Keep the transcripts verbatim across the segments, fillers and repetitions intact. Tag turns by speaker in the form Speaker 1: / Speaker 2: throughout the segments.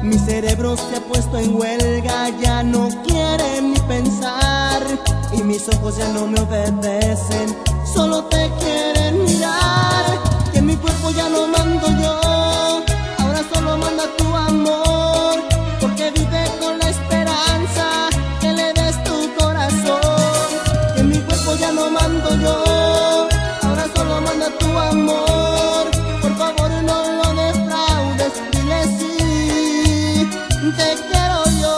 Speaker 1: Mi cerebro se ha puesto en huelga, ya no quiere ni pensar, y mis ojos ya no me obedecen, solo te quieren mirar. Que en mi cuerpo ya no mando yo, ahora solo manda tu amor, porque vive con la esperanza que le des tu corazón. Que en mi cuerpo ya no mando yo, ahora solo manda tu amor, por favor no lo defraudes, dile sí, te quiero yo.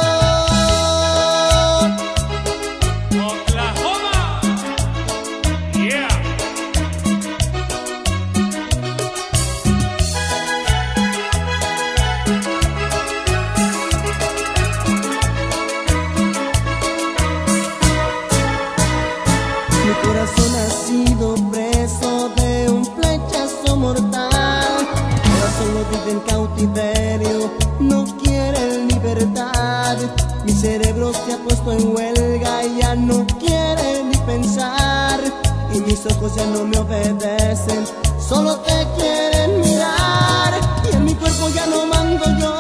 Speaker 2: Oklahoma, yeah.
Speaker 1: Mi corazón ha sido preso de un flechazo mortal, ahora solo vive en cautiverio, no quiere libertad. Mi cerebro se ha puesto en huelga y ya no quiere ni pensar, y mis ojos ya no me obedecen, solo te quieren mirar. Y en mi cuerpo ya no mando yo,